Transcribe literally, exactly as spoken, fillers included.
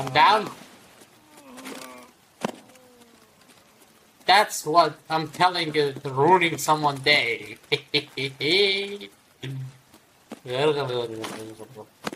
I'm down. That's what I'm telling you, ruining someone's day.